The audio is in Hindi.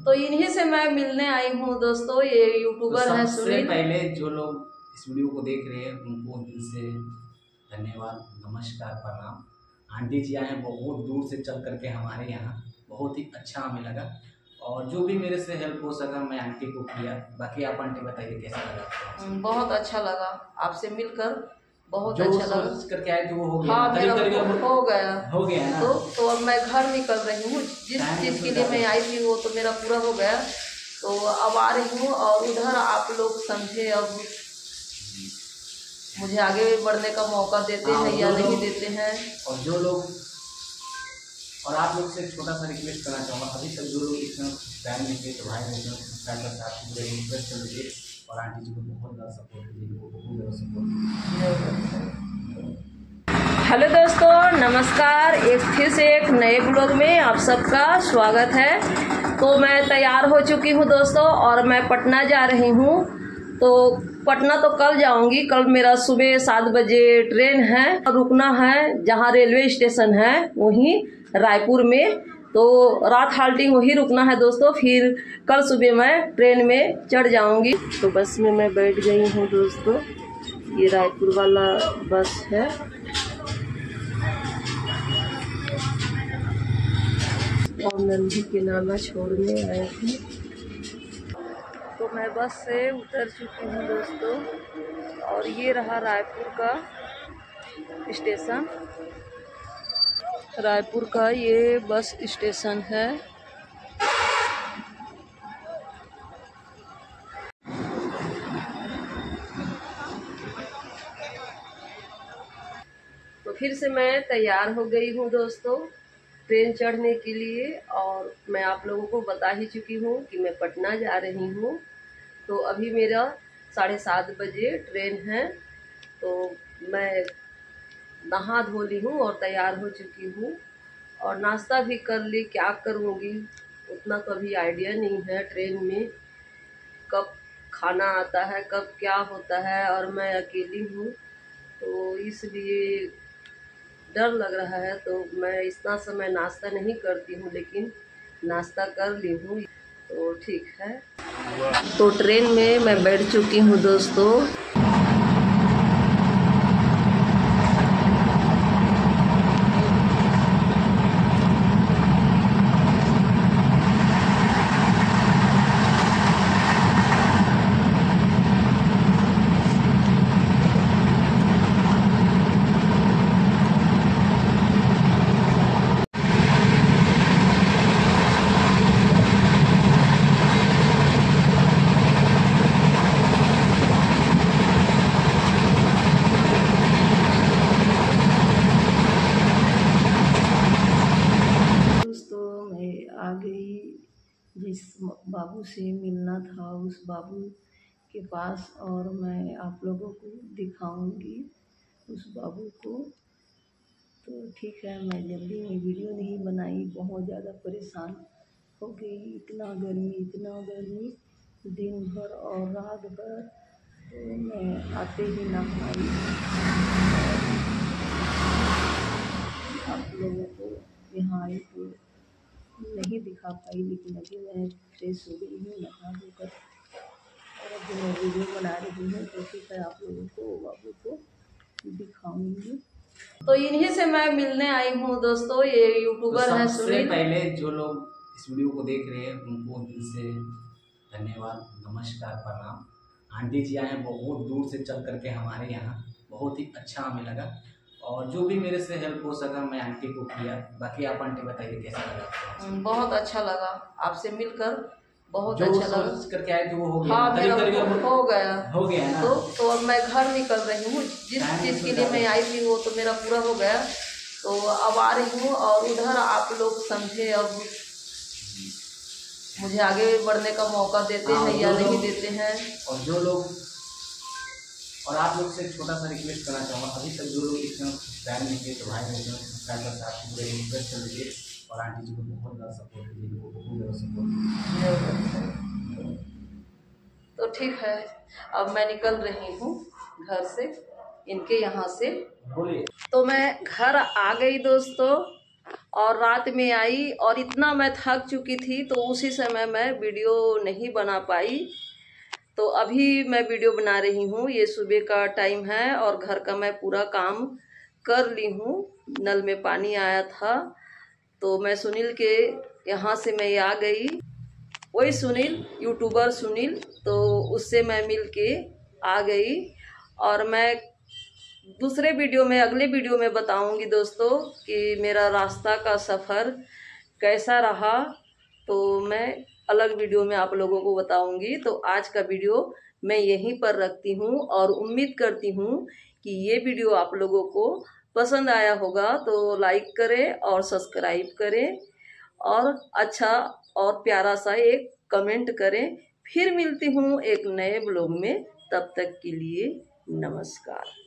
तो इन्हीं से मैं मिलने आई हूँ दोस्तों। ये यूट्यूबर तो है सबसे पहले जो लोग इस वीडियो को देख रहे हैं उनको दिल से धन्यवाद, नमस्कार, प्रणाम। आंटी जी आए हैं बहुत दूर से चल करके हमारे यहाँ, बहुत ही अच्छा हमें लगा और जो भी मेरे से हेल्प हो सका मैं आंटी को किया। बाकी आप आंटी बताइए कैसा लगा आपको? बहुत अच्छा लगा आपसे मिलकर, बहुत जो अच्छा लगा। सोच करके आए थे वो हो गया? हाँ, मेरा हो गया ना? तो अब मैं घर निकल रही हूँ। जिस चीज़ के लिए मैं आई थी वो तो मेरा पूरा हो गया, तो अब आ रही हूँ। और उधर आप लोग समझे अब मुझे आगे बढ़ने का मौका देते हैं या नहीं देते हैं। और जो लोग, और आप लोग से एक छोटा सा रिक्वेस्ट करना चाहूँगा, अभी तक जो लोग इतना सब्सक्राइब नहीं किए तो भाई लोग सब्सक्राइब करके आप पूरे रिक्वेस्ट कर लीजिए और आंटी जी को बहुत ज़्यादा सपोर्ट कीजिए, बहुत ज़्यादा सपोर्ट। हेलो दोस्तों, नमस्कार। एक फिर से एक नए ब्लॉग में आप सबका स्वागत है। तो मैं तैयार हो चुकी हूँ दोस्तों और मैं पटना जा रही हूँ। तो पटना तो कल जाऊंगी। कल मेरा सुबह 7 बजे ट्रेन है, रुकना है जहाँ रेलवे स्टेशन है वहीं रायपुर में। तो रात हाल्टिंग वहीं रुकना है दोस्तों। फिर कल सुबह मैं ट्रेन में चढ़ जाऊंगी। तो बस में मैं बैठ गई हूँ दोस्तों। ये रायपुर वाला बस है। और नंदी के नाना छोड़ने आए थे। तो मैं बस से उतर चुकी हूँ दोस्तों और ये रहा रायपुर का स्टेशन। रायपुर का ये बस स्टेशन है। तो फिर से मैं तैयार हो गई हूँ दोस्तों ट्रेन चढ़ने के लिए। और मैं आप लोगों को बता ही चुकी हूँ कि मैं पटना जा रही हूँ। तो अभी मेरा 7:30 बजे ट्रेन है। तो मैं नहा धो ली हूँ और तैयार हो चुकी हूँ और नाश्ता भी कर ली। क्या करूँगी उतना तो अभी आइडिया नहीं है। ट्रेन में कब खाना आता है, कब क्या होता है, और मैं अकेली हूँ तो इसलिए डर लग रहा है। तो मैं इतना समय नाश्ता नहीं करती हूँ, लेकिन नाश्ता कर ली हूँ तो ठीक है। तो ट्रेन में मैं बैठ चुकी हूँ दोस्तों। आ गई। जिस बाबू से मिलना था उस बाबू के पास, और मैं आप लोगों को दिखाऊंगी उस बाबू को। तो ठीक है, मैं जल्दी में वीडियो नहीं बनाई, बहुत ज़्यादा परेशान हो गई। इतना गर्मी दिन भर और रात भर। तो मैं आते ही नहाई। आप लोगों को यहाँ आई तो नहीं दिखा पाई, लेकिन अभी मैं फ्रेश हो गई हूँ नहा धोकर और अभी मैं वीडियो बना रही हूँ। तो ठीक है, आप लोगों को बाबू को दिखाऊंगी। तो इन्हीं से मैं मिलने आई हूँ दोस्तों। ये यूट्यूबर है सबसे पहले जो लोग इस वीडियो को देख रहे हैं उनको दिल से धन्यवाद, नमस्कार, प्रणाम। आंटी जी आए हैं बहुत दूर से चल करके हमारे यहाँ, बहुत ही अच्छा हमें लगा और जो भी मेरे से हेल्प हो सका मैं आंटी को किया। बाकी आप आंटी बताइए कैसा लगा आपको? बहुत अच्छा लगा आपसे मिलकर, बहुत अच्छा लगा। सोच करके आए थे वो हो गया? हाँ, मेरा हो गया ना? तो अब मैं घर निकल रही हूँ। जिस चीज़ के लिए मैं आई थी वो तो मेरा पूरा हो गया, तो अब आ रही हूँ। और उधर आप लोग समझे अब मुझे आगे बढ़ने का मौका देते हैं या नहीं देते हैं। और जो लोग, और आप लोग से एक छोटा सा रिक्वेस्ट करना चाहूँगा, अभी तक जो लोग इतना सब्सक्राइब नहीं किए तो भाई लोग सब्सक्राइब करके आप पूरे रिक्वेस्ट कर लीजिए और आंटी जी को बहुत ज़्यादा सपोर्ट कीजिए, बहुत ज़्यादा सपोर्ट। तो ठीक है, अब मैं निकल रही हूँ घर से, इनके यहाँ से। बोलिए। तो मैं घर आ गई दोस्तों और रात में आई और इतना मैं थक चुकी थी, तो उसी समय मैं वीडियो नहीं बना पाई। तो अभी मैं वीडियो बना रही हूँ। ये सुबह का टाइम है और घर का मैं पूरा काम कर ली हूँ। नल में पानी आया था तो मैं सुनील के यहाँ से मैं आ गई। वही सुनील, यूट्यूबर सुनील, तो उससे मैं मिल के आ गई। और मैं दूसरे वीडियो में, अगले वीडियो में बताऊंगी दोस्तों कि मेरा रास्ता का सफ़र कैसा रहा। तो मैं अलग वीडियो में आप लोगों को बताऊंगी। तो आज का वीडियो मैं यहीं पर रखती हूँ और उम्मीद करती हूँ कि ये वीडियो आप लोगों को पसंद आया होगा। तो लाइक करें और सब्सक्राइब करें और अच्छा और प्यारा सा एक कमेंट करें। फिर मिलती हूँ एक नए ब्लॉग में। तब तक के लिए नमस्कार।